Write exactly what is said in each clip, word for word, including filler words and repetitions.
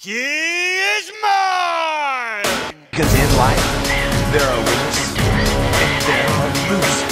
She is mine! Because in life, there are winners and there are losers.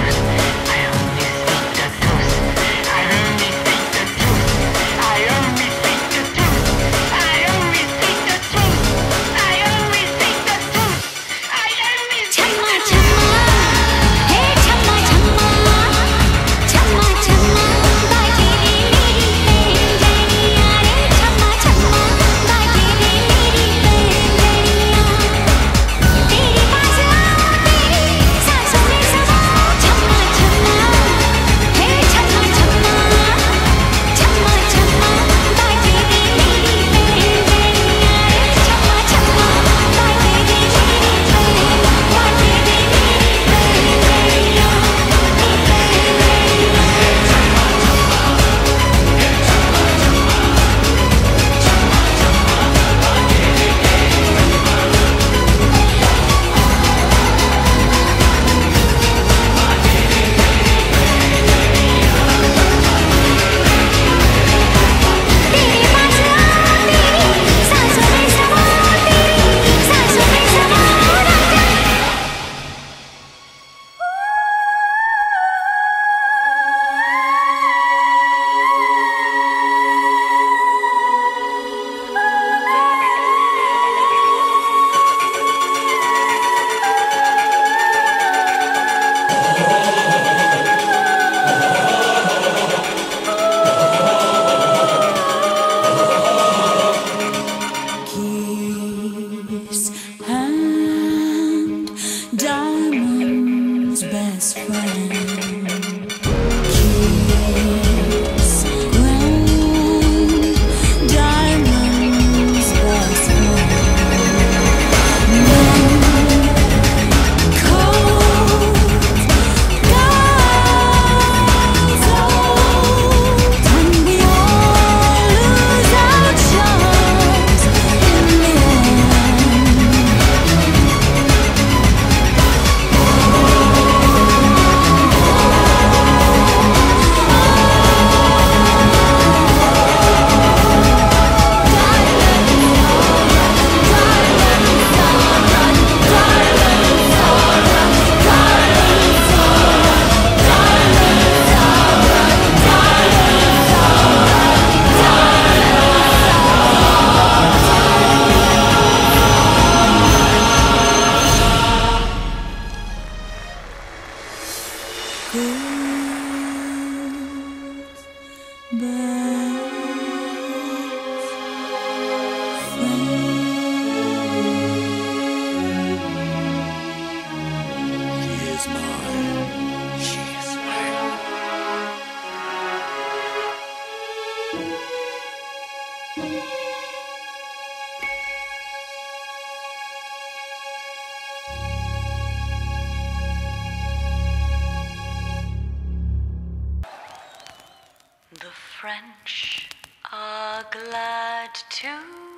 French are glad to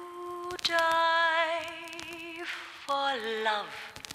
die for love.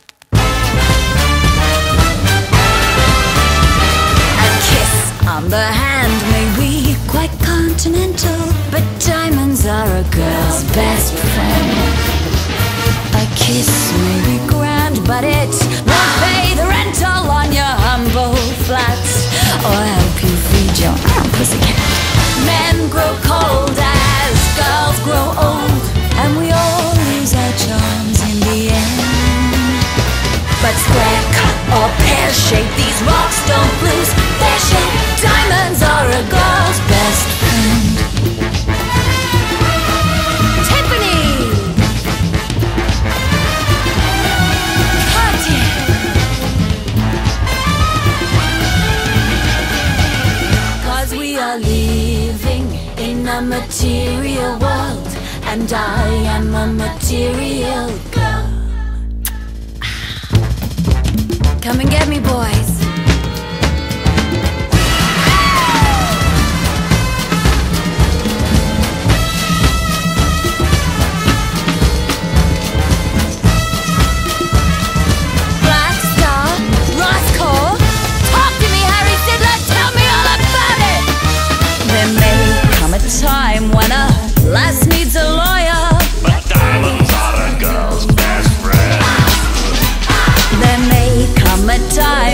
A kiss on the hand may be quite continental, but diamonds are a girl's best friend. A kiss may be grand, but it won't pay the rental on your humble flat, or help you feed your own pussycat. Men grow cold as girls grow old, and we all lose our charms in the end. But square cut or pear shape, these rocks don't lose their shape. Diamonds are a girl's best friend. Tiffany! Cartier! Cause we are living in a material world, and I am a material girl. Come and get me, boys. Black Star, Roscoe, talk to me, Harry Fiddler, tell me all about it. There may come a time when a lass needs a lawyer, my time.